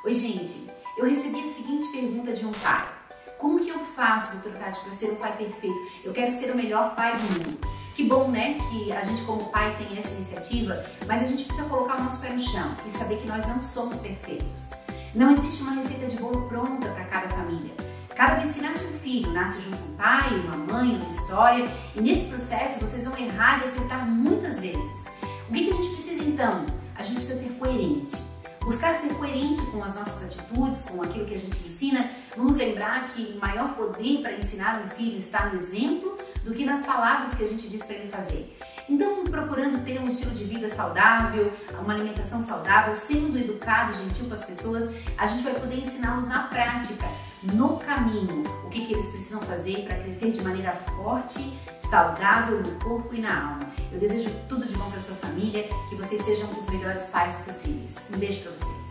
Oi, gente, eu recebi a seguinte pergunta de um pai. Como que eu faço, doutor Tati, para ser um pai perfeito? Eu quero ser o melhor pai do mundo. Que bom, né, que a gente como pai tem essa iniciativa, mas a gente precisa colocar o nosso pé no chão e saber que nós não somos perfeitos. Não existe uma receita de bolo pronta para cada família. Cada vez que nasce um filho, nasce junto com um pai, uma mãe, uma história, e nesse processo vocês vão errar e acertar muitas vezes. O que a gente precisa então? A gente precisa ser coerente. Buscar ser coerente com as nossas atitudes, com aquilo que a gente ensina. Vamos lembrar que o maior poder para ensinar um filho está no exemplo do que nas palavras que a gente diz para ele fazer. Então, procurando ter um estilo de vida saudável, uma alimentação saudável, sendo educado e gentil com as pessoas, a gente vai poder ensiná-los na prática, no caminho, o que eles precisam fazer para crescer de maneira forte, saudável no corpo e na alma. Eu desejo tudo de bom para sua família, que vocês sejam os melhores pais possíveis. Um beijo para vocês.